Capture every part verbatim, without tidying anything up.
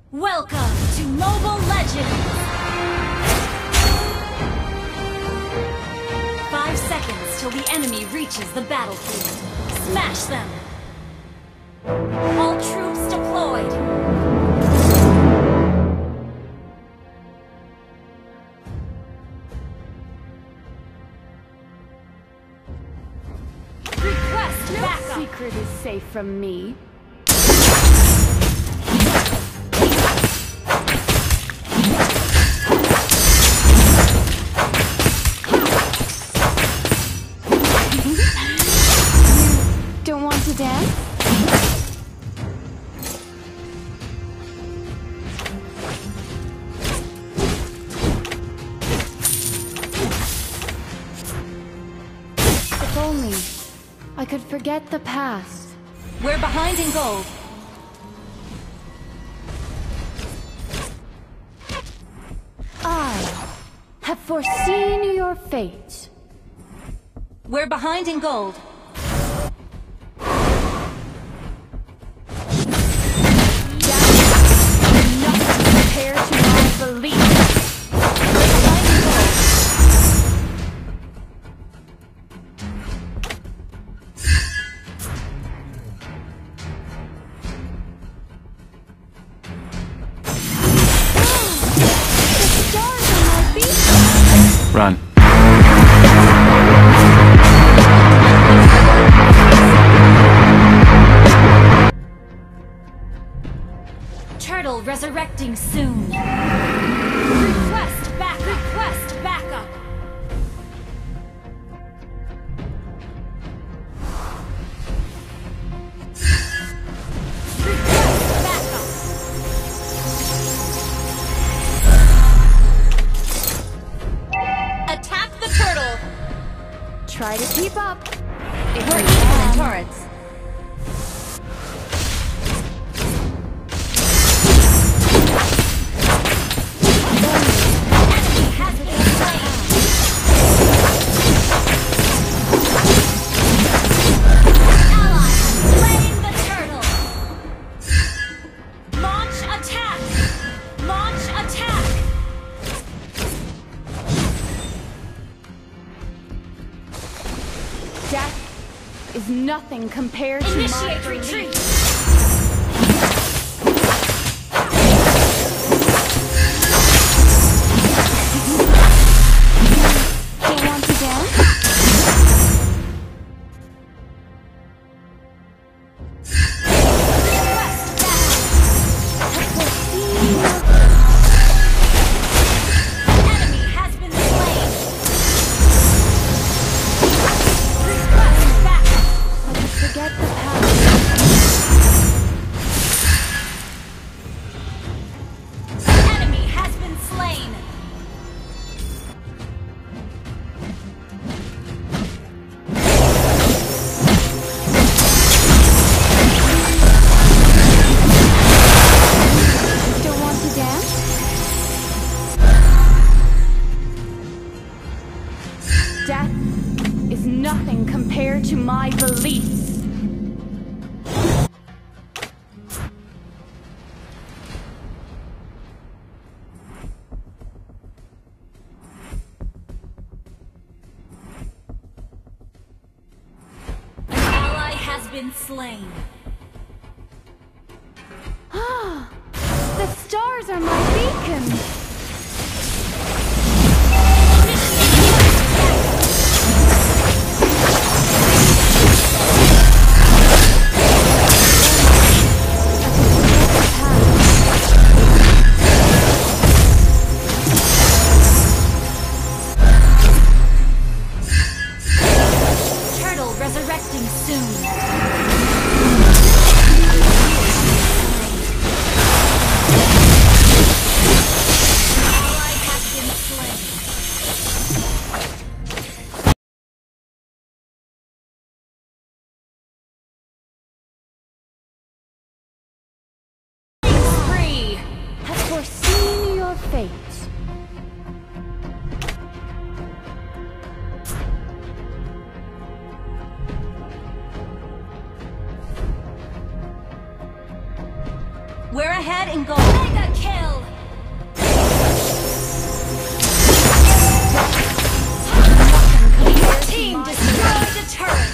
Welcome to Mobile Legends! Five seconds till the enemy reaches the battlefield. Smash them! All troops deployed! Request No backup! secret is safe from me. Don't want to dance? If only I could forget the past. We're behind in gold. I have foreseen your fate. We're behind in gold. Nothing compared to my belief. We're behind in gold. The stars on my feet. Run. Turtle resurrecting soon. Request back. Request backup. Request backup. Attack the turtle. Try to keep up. If We're you equal in can. turrets. Enemy has been slain. Ally slain the turtle. Launch attack. Launch attack. Death is nothing compared to my Initiate belief. retreat. Don't want to dance? Request backup. Enemy has been slain. Request backup. I could forget the past. Enemy has been slain. Don't want to dance? Death is nothing compared to my beliefs. An ally has been slain. The stars are my beacon. Turtle resurrecting soon. We're ahead in goal. Mega kill! Your team destroyed the turret!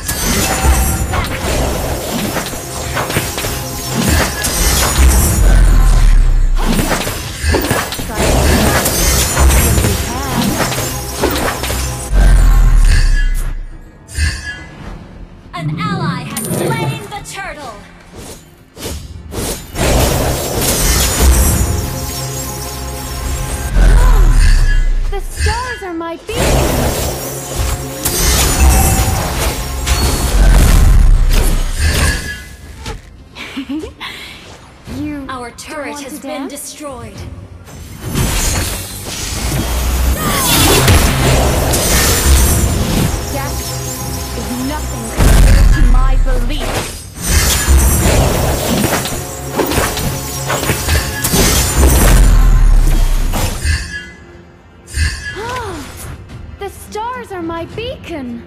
An ally has slain the turtle! The stars are my beacon! You Our turret has been destroyed. Death is nothing compared to my beliefs. The stars are my beacon.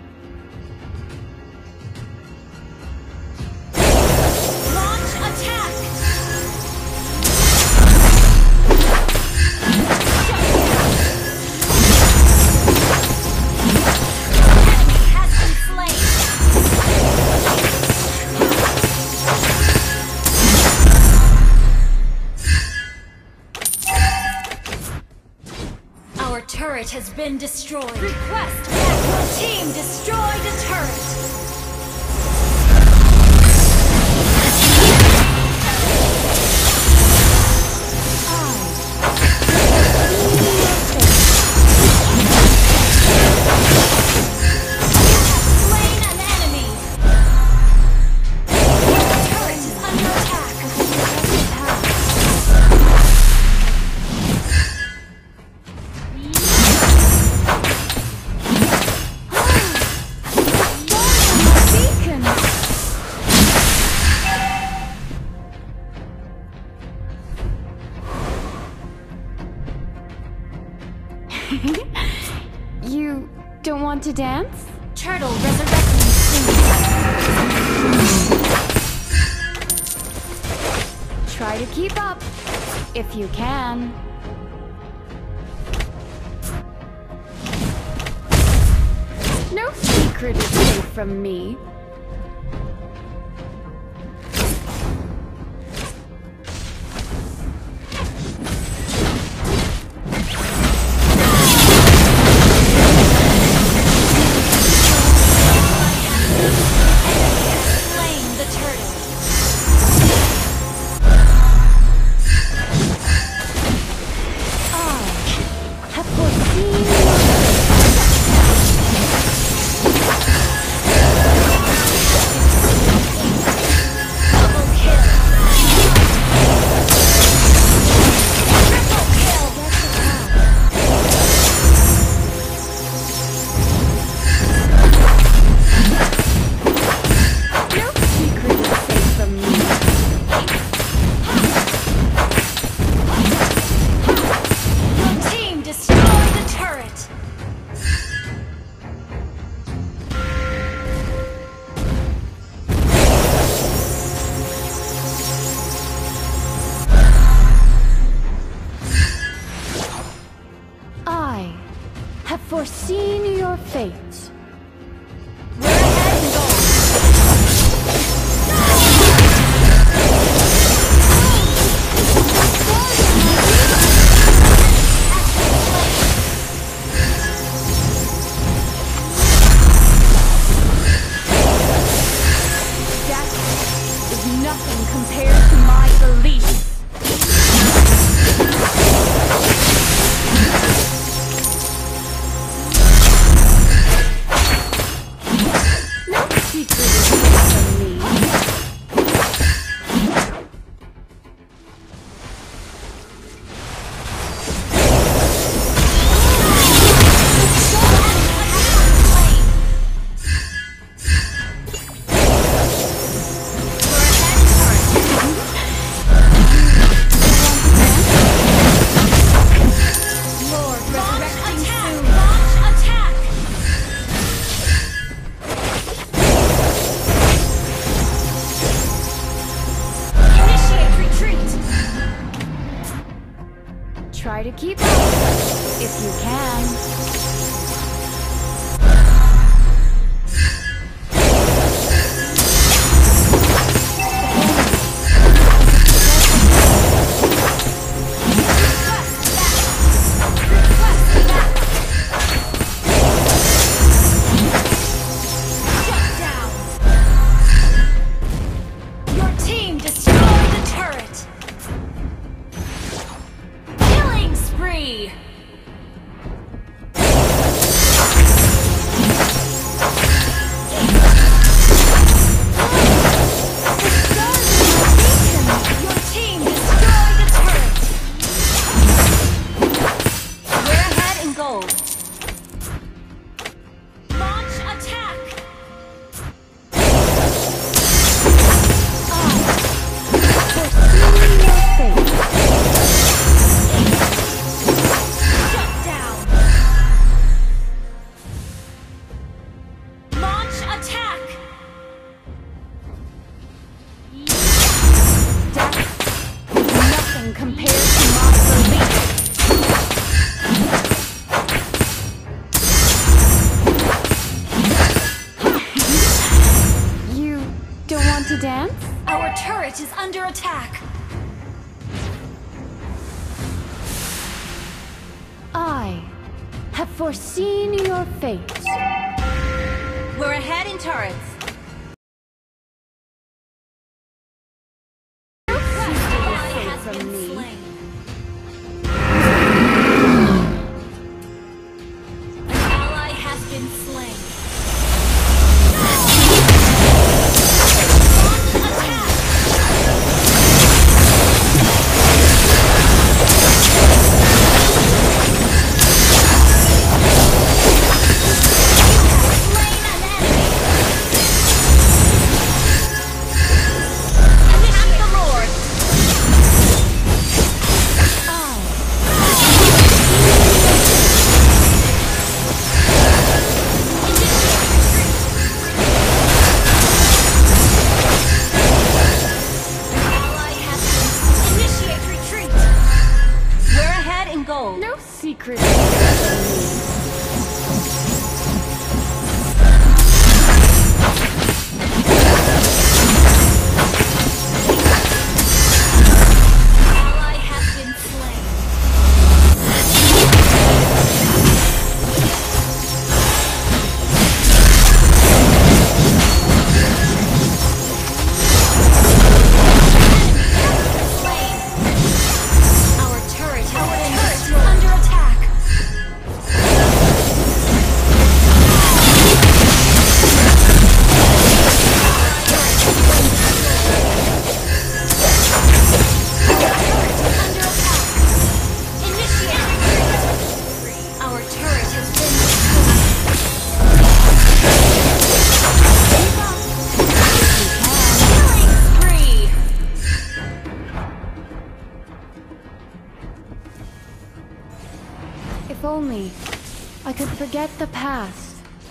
Launch attack! Enemy has been slain. Our turret has been destroyed. Request that your team destroyed a turret. Slain an enemy. Your turret is under attack. Beacon. You don't want to dance? Turtle resurrecting soon. Try to keep up, if you can. No secret is safe from me. Slain the turtle. I have foreseen Double kill. Triple kill. no secret is safe from me. Your team destroyed the turret. I have foreseen your fate. We're ahead in goal. Death is nothing compared to my beliefs. No secret is safe from me. We're ahead in turret. Try to keep up if you can. To dance? Our turret is under attack. I have foreseen your fate. We're ahead in turrets. From me. An ally has been slain. No secret. Ally has been slain. Our turret has been under attack. If only I could forget the past.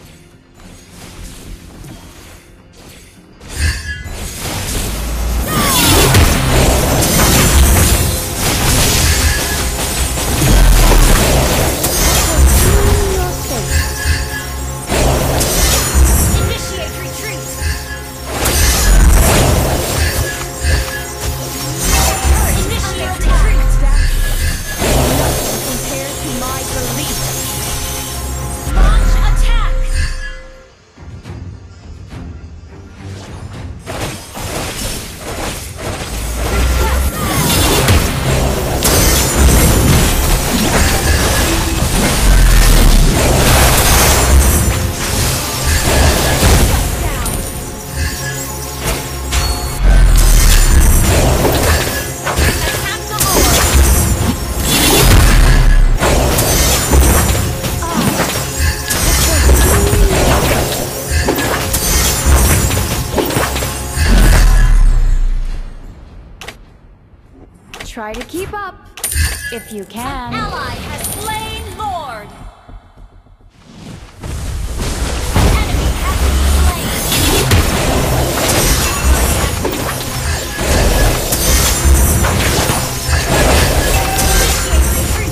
Try to keep up, if you can. An ally has slain Lord. Enemy has been slain. Initiate retreat.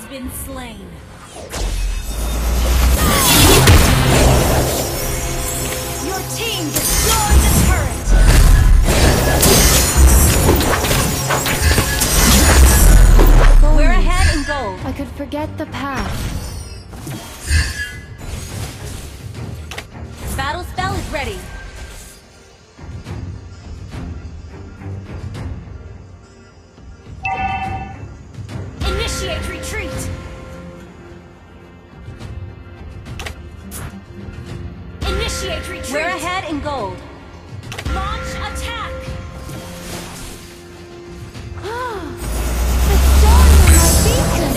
been slain. Your team destroyed the turret. We're ahead in gold. I could forget the past. Battle spell is ready. Initiate retreat. Initiate retreat. We're ahead in gold. Launch attack. The stars are my beacon!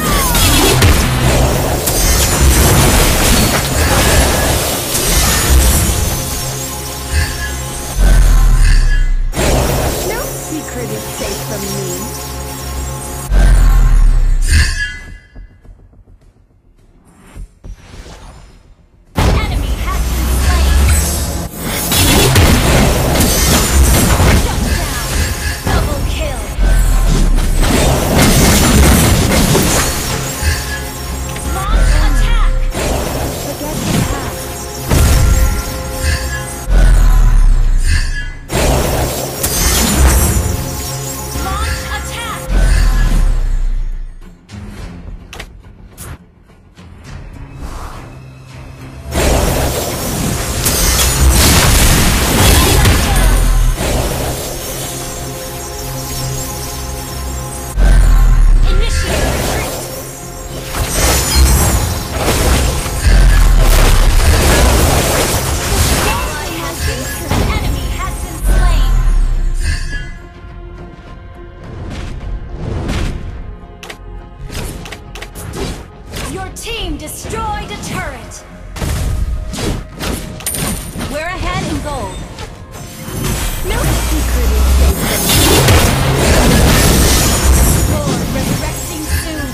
No secret is safe from me. Enemy has been slain. Shut down. Double kill. Launch attack. Forget the past. Launch attack. Initiate retreat. Ally has been slain. Enemy has been slain. Your team destroyed a turret. We're ahead in gold. No secret is safe from me. Lord resurrecting soon.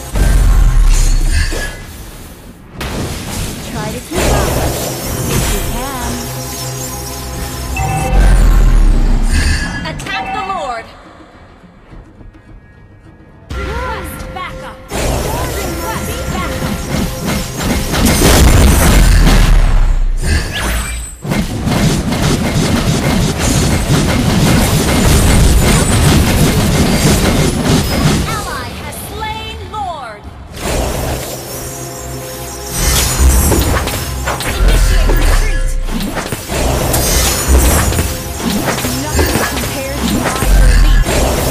Try to keep up, if you can. Attack the Lord. Request backup. Request backup. Ally has slain Lord. Initiate retreat. Nothing compares to my release.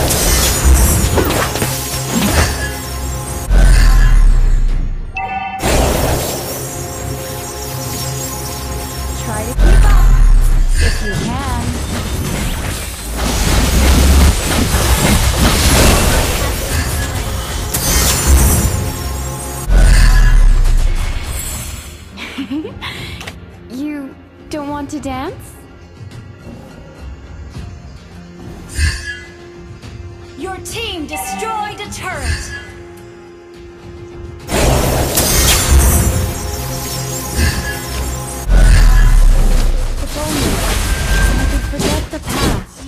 Try to keep up, if you can. You don't want to dance? Your team destroyed a turret. If only I could forget the past.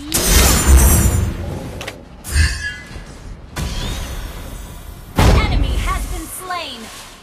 Enemy has been slain.